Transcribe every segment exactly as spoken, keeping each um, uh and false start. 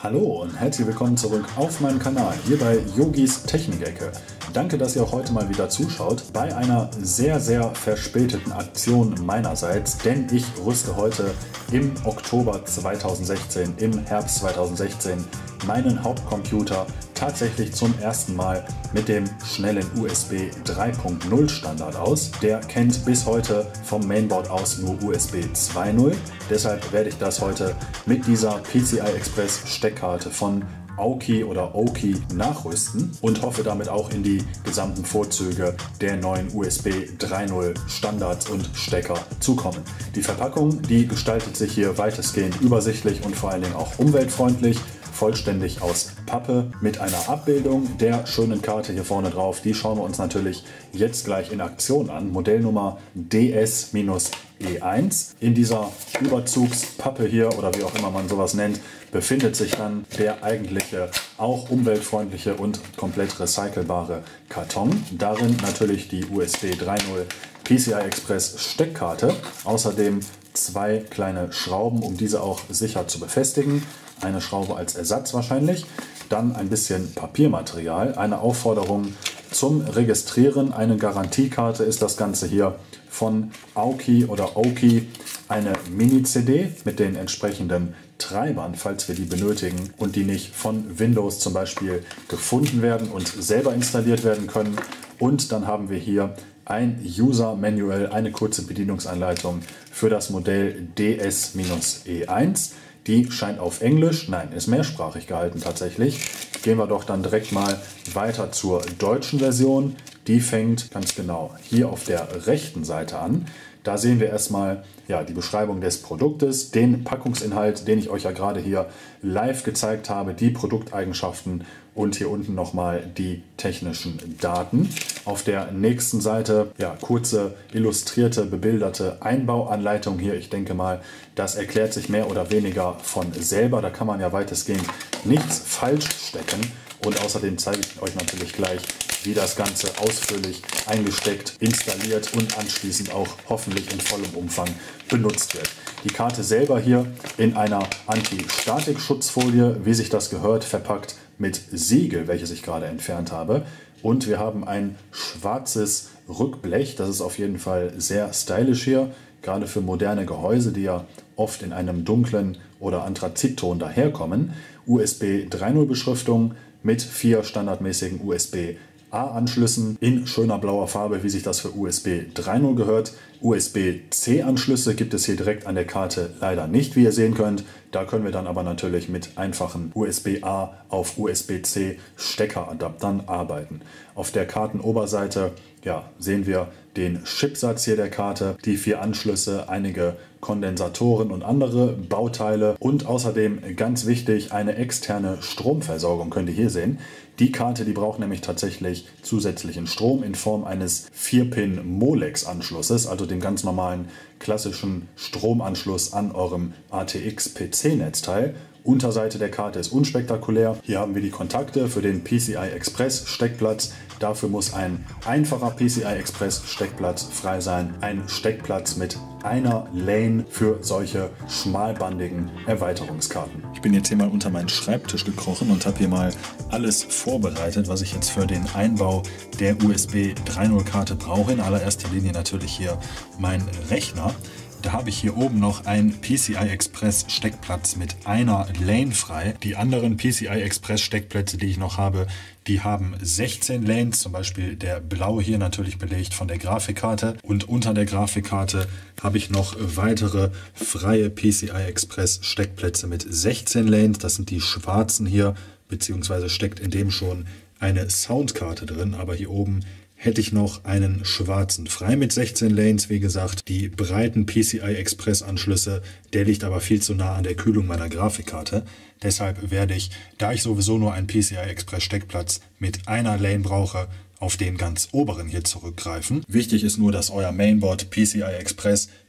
Hallo und herzlich willkommen zurück auf meinem Kanal, hier bei Yogis Technik-Ecke. Danke, dass ihr auch heute mal wieder zuschaut, bei einer sehr, sehr verspäteten Aktion meinerseits, denn ich rüste heute im Oktober zweitausendsechzehn, im Herbst zweitausendsechzehn meinen Hauptcomputer tatsächlich zum ersten Mal mit dem schnellen U S B drei Punkt null Standard aus. Der kennt bis heute vom Mainboard aus nur U S B zwei Punkt null. Deshalb werde ich das heute mit dieser P C I Express Steckkarte von Aoki oder Oki nachrüsten und hoffe damit auch in die gesamten Vorzüge der neuen U S B drei Punkt null Standards und Stecker zu kommen. Die Verpackung, die gestaltet sich hier weitestgehend übersichtlich und vor allen Dingen auch umweltfreundlich. Vollständig aus Pappe mit einer Abbildung der schönen Karte hier vorne drauf. Die schauen wir uns natürlich jetzt gleich in Aktion an. Modellnummer D S E eins. In dieser Überzugspappe hier oder wie auch immer man sowas nennt, befindet sich dann der eigentliche, auch umweltfreundliche und komplett recycelbare Karton. Darin natürlich die U S B drei Punkt null P C I Express Steckkarte. Außerdem zwei kleine Schrauben, um diese auch sicher zu befestigen. Eine Schraube als Ersatz wahrscheinlich. Dann ein bisschen Papiermaterial. Eine Aufforderung zum Registrieren. Eine Garantiekarte ist das Ganze hier von Aoki oder Oki. Eine Mini-C D mit den entsprechenden Treibern, falls wir die benötigen und die nicht von Windows zum Beispiel gefunden werden und selber installiert werden können. Und dann haben wir hier ein User Manual, eine kurze Bedienungsanleitung für das Modell D S E eins. Die scheint auf Englisch, nein, ist mehrsprachig gehalten tatsächlich. Gehen wir doch dann direkt mal weiter zur deutschen Version. Die fängt ganz genau hier auf der rechten Seite an. Da sehen wir erstmal ja, die Beschreibung des Produktes, den Packungsinhalt, den ich euch ja gerade hier live gezeigt habe, die Produkteigenschaften und hier unten nochmal die technischen Daten. Auf der nächsten Seite ja, kurze, illustrierte, bebilderte Einbauanleitung hier. Ich denke mal, das erklärt sich mehr oder weniger von selber. Da kann man ja weitestgehend nichts falsch stecken. Und außerdem zeige ich euch natürlich gleich, wie das Ganze ausführlich eingesteckt, installiert und anschließend auch hoffentlich in vollem Umfang benutzt wird. Die Karte selber hier in einer Anti-Statik-Schutzfolie, wie sich das gehört, verpackt mit Siegel, welches ich gerade entfernt habe. Und wir haben ein schwarzes Rückblech. Das ist auf jeden Fall sehr stylisch hier, gerade für moderne Gehäuse, die ja oft in einem dunklen oder Anthrazitton daherkommen. U S B drei Punkt null Beschriftung mit vier standardmäßigen U S B A-Anschlüssen in schöner blauer Farbe, wie sich das für U S B drei Punkt null gehört. U S B C-Anschlüsse gibt es hier direkt an der Karte leider nicht, wie ihr sehen könnt. Da können wir dann aber natürlich mit einfachen U S B A auf U S B C Steckeradaptern arbeiten. Auf der Kartenoberseite ja, sehen wir den Chipsatz hier der Karte, die vier Anschlüsse, einige Kondensatoren und andere Bauteile und außerdem ganz wichtig eine externe Stromversorgung könnt ihr hier sehen. Die Karte, die braucht nämlich tatsächlich zusätzlichen Strom in Form eines vier Pin Molex Anschlusses, also dem ganz normalen klassischen Stromanschluss an eurem A T X P C-Netzteil. Unterseite der Karte ist unspektakulär. Hier haben wir die Kontakte für den P C I Express Steckplatz. Dafür muss ein einfacher P C I Express Steckplatz frei sein. Ein Steckplatz mit einer Lane für solche schmalbandigen Erweiterungskarten. Ich bin jetzt hier mal unter meinen Schreibtisch gekrochen und habe hier mal alles vorbereitet, was ich jetzt für den Einbau der U S B drei Punkt null Karte brauche. In allererster Linie natürlich hier mein Rechner. Da habe ich hier oben noch einen P C I Express Steckplatz mit einer Lane frei. Die anderen P C I Express Steckplätze, die ich noch habe, die haben sechzehn Lanes. Zum Beispiel der blaue hier natürlich belegt von der Grafikkarte. Und unter der Grafikkarte habe ich noch weitere freie P C I Express Steckplätze mit sechzehn Lanes. Das sind die schwarzen hier, beziehungsweise steckt in dem schon eine Soundkarte drin. Aber hier oben hätte ich noch einen schwarzen frei mit sechzehn Lanes, wie gesagt. Die breiten P C I Express Anschlüsse, der liegt aber viel zu nah an der Kühlung meiner Grafikkarte. Deshalb werde ich, da ich sowieso nur einen P C I Express Steckplatz mit einer Lane brauche, auf den ganz oberen hier zurückgreifen. Wichtig ist nur, dass euer Mainboard P C I Express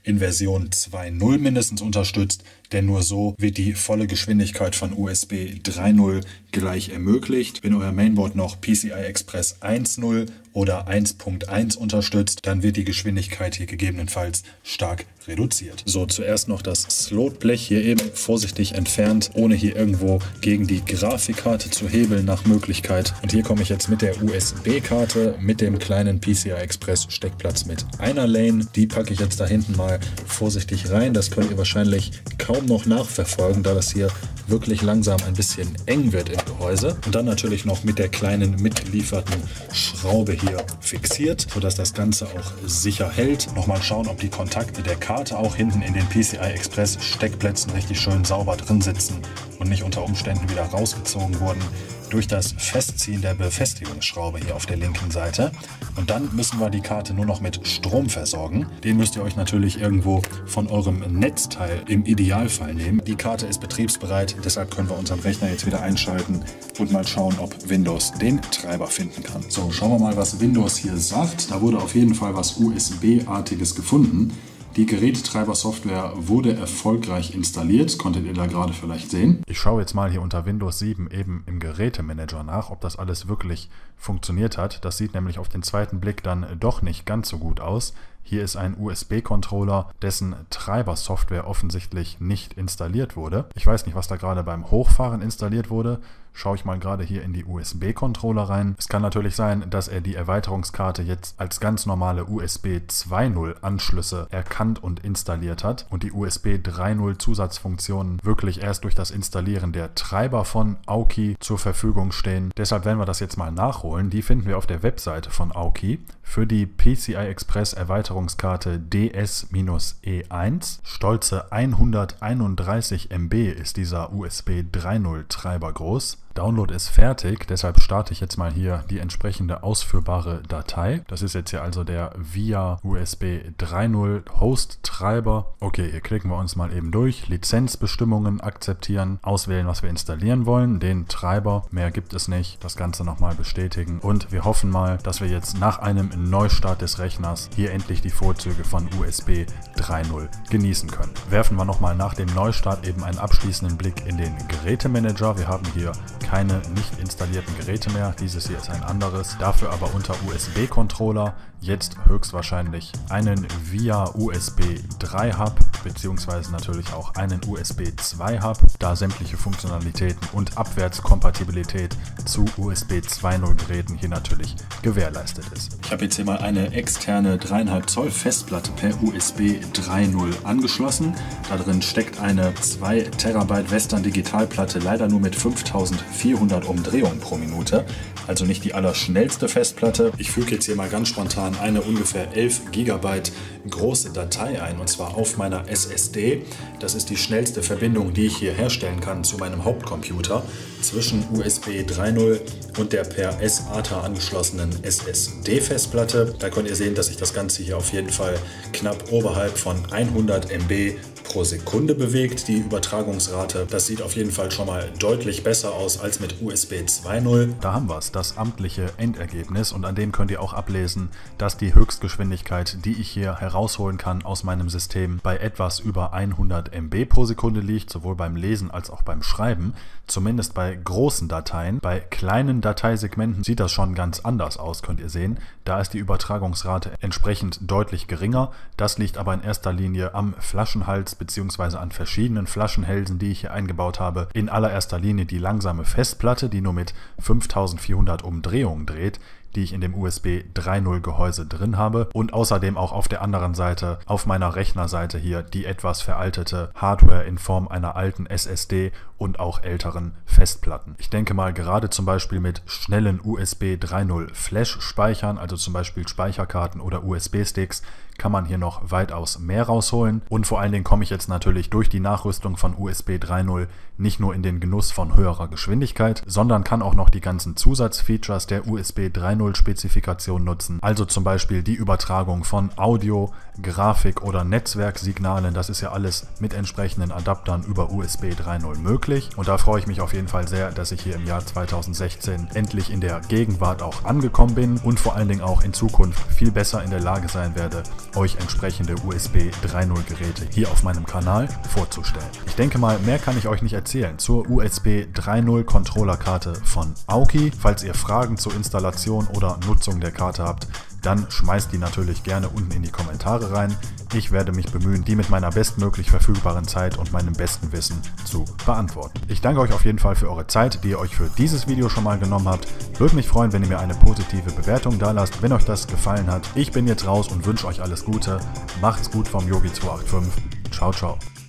in Version zwei Punkt null mindestens unterstützt, denn nur so wird die volle Geschwindigkeit von U S B drei Punkt null gleich ermöglicht. Wenn euer Mainboard noch P C I Express eins Punkt null oder eins Punkt eins unterstützt, dann wird die Geschwindigkeit hier gegebenenfalls stark reduziert. So, zuerst noch das Slotblech hier eben vorsichtig entfernt, ohne hier irgendwo gegen die Grafikkarte zu hebeln nach Möglichkeit. Und hier komme ich jetzt mit der U S B-Karte mit dem kleinen P C I Express Steckplatz mit einer Lane. Die packe ich jetzt da hinten mal vorsichtig rein. Das könnt ihr wahrscheinlich kaum noch nachverfolgen, da das hier wirklich langsam ein bisschen eng wird im Gehäuse. Und dann natürlich noch mit der kleinen mitgelieferten Schraube hier fixiert, sodass das Ganze auch sicher hält. Nochmal schauen, ob die Kontakte der Karte auch hinten in den P C I Express Steckplätzen richtig schön sauber drin sitzen und nicht unter Umständen wieder rausgezogen wurden durch das Festziehen der Befestigungsschraube hier auf der linken Seite. Und dann müssen wir die Karte nur noch mit Strom versorgen. Den müsst ihr euch natürlich irgendwo von eurem Netzteil im Idealfall nehmen. Die Karte ist betriebsbereit, deshalb können wir unseren Rechner jetzt wieder einschalten und mal schauen, ob Windows den Treiber finden kann. So, schauen wir mal, was Windows hier sagt. Da wurde auf jeden Fall was U S B-artiges gefunden. Die Gerätetreiber-Software wurde erfolgreich installiert. Konntet ihr da gerade vielleicht sehen? Ich schaue jetzt mal hier unter Windows sieben eben im Gerätemanager nach, ob das alles wirklich funktioniert hat. Das sieht nämlich auf den zweiten Blick dann doch nicht ganz so gut aus. Hier ist ein U S B-Controller, dessen Treiber-Software offensichtlich nicht installiert wurde. Ich weiß nicht, was da gerade beim Hochfahren installiert wurde. Schaue ich mal gerade hier in die U S B-Controller rein. Es kann natürlich sein, dass er die Erweiterungskarte jetzt als ganz normale U S B zwei Punkt null Anschlüsse erkannt und installiert hat und die U S B drei Punkt null Zusatzfunktionen wirklich erst durch das Installieren der Treiber von Aukey zur Verfügung stehen. Deshalb werden wir das jetzt mal nachholen. Die finden wir auf der Webseite von Aukey. Für die P C I Express Erweiterungskarte D S E eins, stolze hunderteinunddreißig Megabyte ist dieser U S B drei Punkt null Treiber groß. Download ist fertig, deshalb starte ich jetzt mal hier die entsprechende ausführbare Datei. Das ist jetzt hier also der via U S B drei Punkt null Host-Treiber. Okay, hier klicken wir uns mal eben durch. Lizenzbestimmungen akzeptieren, auswählen, was wir installieren wollen, den Treiber, mehr gibt es nicht. Das Ganze nochmal bestätigen und wir hoffen mal, dass wir jetzt nach einem Neustart des Rechners hier endlich die Vorzüge von U S B drei Punkt null genießen können. Werfen wir nochmal nach dem Neustart eben einen abschließenden Blick in den Gerätemanager. Wir haben hier keine nicht installierten Geräte mehr. Dieses hier ist ein anderes, dafür aber unter U S B-Controller jetzt höchstwahrscheinlich einen via U S B drei Hub beziehungsweise natürlich auch einen U S B zwei Hub, da sämtliche Funktionalitäten und Abwärtskompatibilität zu U S B zwei Punkt null Geräten hier natürlich gewährleistet ist. Ich habe jetzt hier mal eine externe drei Komma fünf Zoll Festplatte per U S B drei Punkt null angeschlossen. Da drin steckt eine zwei Terabyte Western Digitalplatte, leider nur mit fünftausendvierhundert Umdrehungen pro Minute. Also nicht die allerschnellste Festplatte. Ich füge jetzt hier mal ganz spontan eine ungefähr elf Gigabyte große Datei ein, und zwar auf meiner S S D. Das ist die schnellste Verbindung, die ich hier herstellen kann zu meinem Hauptcomputer zwischen U S B drei Punkt null und der per S A T A angeschlossenen S S D-Festplatte. Da könnt ihr sehen, dass sich das Ganze hier auf jeden Fall knapp oberhalb von hundert Megabyte pro Sekunde bewegt, die Übertragungsrate. Das sieht auf jeden Fall schon mal deutlich besser aus als mit U S B zwei Punkt null. Da haben wir es, das amtliche Endergebnis, und an dem könnt ihr auch ablesen, dass die Höchstgeschwindigkeit, die ich hier herausholen kann aus meinem System, bei etwas über hundert Megabyte pro Sekunde liegt, sowohl beim Lesen als auch beim Schreiben. Zumindest bei großen Dateien. Bei kleinen Dateisegmenten sieht das schon ganz anders aus, könnt ihr sehen. Da ist die Übertragungsrate entsprechend deutlich geringer. Das liegt aber in erster Linie am Flaschenhals bzw. an verschiedenen Flaschenhälsen, die ich hier eingebaut habe. In allererster Linie die langsame Festplatte, die nur mit fünftausendvierhundert Umdrehungen dreht, die ich in dem U S B drei Punkt null Gehäuse drin habe, und außerdem auch auf der anderen Seite, auf meiner Rechnerseite hier, die etwas veraltete Hardware in Form einer alten S S D und auch älteren Festplatten. Ich denke mal, gerade zum Beispiel mit schnellen U S B drei Punkt null Flash-Speichern, also zum Beispiel Speicherkarten oder U S B-Sticks, kann man hier noch weitaus mehr rausholen. Und vor allen Dingen komme ich jetzt natürlich durch die Nachrüstung von U S B drei Punkt null nicht nur in den Genuss von höherer Geschwindigkeit, sondern kann auch noch die ganzen Zusatzfeatures der U S B drei Punkt Null Spezifikation nutzen, also zum Beispiel die Übertragung von Audio, Grafik oder Netzwerksignalen. Das ist ja alles mit entsprechenden Adaptern über U S B drei Punkt null möglich. Und da freue ich mich auf jeden Fall sehr, dass ich hier im Jahr zweitausendsechzehn endlich in der Gegenwart auch angekommen bin und vor allen Dingen auch in Zukunft viel besser in der Lage sein werde, euch entsprechende U S B drei Punkt null Geräte hier auf meinem Kanal vorzustellen. Ich denke mal, mehr kann ich euch nicht erzählen zur U S B drei Punkt null Controllerkarte von Aukey. Falls ihr Fragen zur Installation oder Nutzung der Karte habt, dann schmeißt die natürlich gerne unten in die Kommentare rein. Ich werde mich bemühen, die mit meiner bestmöglich verfügbaren Zeit und meinem besten Wissen zu beantworten. Ich danke euch auf jeden Fall für eure Zeit, die ihr euch für dieses Video schon mal genommen habt. Würde mich freuen, wenn ihr mir eine positive Bewertung da lasst, wenn euch das gefallen hat. Ich bin jetzt raus und wünsche euch alles Gute. Macht's gut vom Yogi zwei acht fünf. Ciao, ciao.